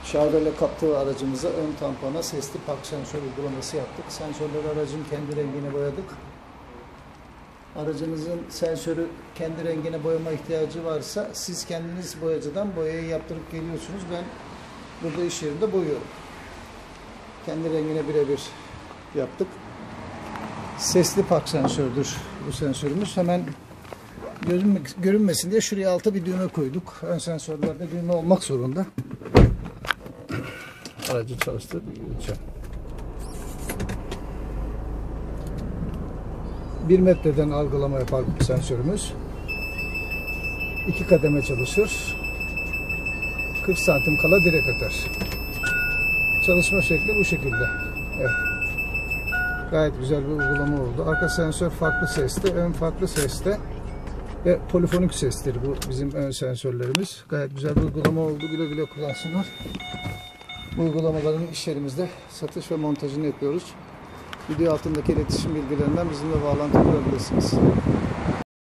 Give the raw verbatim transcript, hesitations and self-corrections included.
Şarjörle kaptığı aracımıza ön tampona sesli park sensör uygulaması yaptık. Sensörleri aracın kendi rengine boyadık. Aracınızın sensörü kendi rengine boyama ihtiyacı varsa siz kendiniz boyacıdan boyayı yaptırıp geliyorsunuz. Ben burada iş yerinde boyuyorum. Kendi rengine birebir yaptık. Sesli park sensördür bu sensörümüz. Hemen görünmesin diye şuraya alta bir düğme koyduk. Ön sensörlerde düğme olmak zorunda. Aracı çalıştırıp yürüteceğim. bir metreden algılama yapar bu sensörümüz. iki kademe çalışır. kırk santim kala direkt öter. Çalışma şekli bu şekilde. Evet. Gayet güzel bir uygulama oldu. Arka sensör farklı sesli, ön farklı sesli ve polifonik sestir bu bizim ön sensörlerimiz. Gayet güzel bir uygulama oldu. Güle güle kullansınlar. Bu uygulamaların iş yerimizde satış ve montajını yapıyoruz. Video altındaki iletişim bilgilerinden bizimle bağlantı kurabilirsiniz.